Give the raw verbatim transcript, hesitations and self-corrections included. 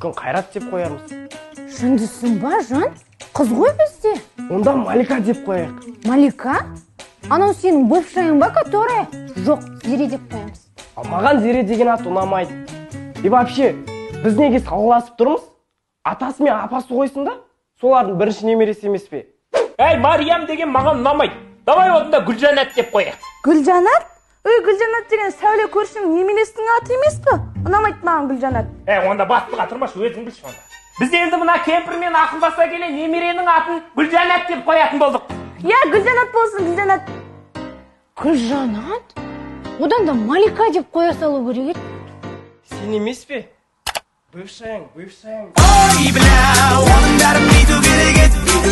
мүмкін Қайрат деп қоярмыз. Шындысың ба, Жан? Қыз ғой бізде. Онда Малика деп қояйық. Малика? Анау сенің бывшаяң ба, которая? Жоқ, Зере деп қоямыз. Ал маған Зере деген ат ұнамайды. И вообще, біз неге салғыласып тұрмыз? Атасы мен апасы қойсын да? Солардың бірінші немересі емес пе? Әй, Мариям деген маған ұнамайды. Давай онда Гүлжанат деп қояйық. Гүлжанат? Ой, Гүлжанат деген Сәуле көршінің немересінің аты емес пе? Ұнамайды маған Гүлжанат. Әй, онда бастыға тұрмаш, өзің білші онда. Біз енді мына кемпірмен ақылдаса келе немеренің атын Гүлжанат деп қоятын болдық. Я, Гүлжанат болсын, Гүлжанат. Гүлжанат? Одан да Малика деп қоя салу керек еді. Сен емес пе? Бывшаяң, бывшаяң. Ой, бля, оның бәрін бүйту керек еді.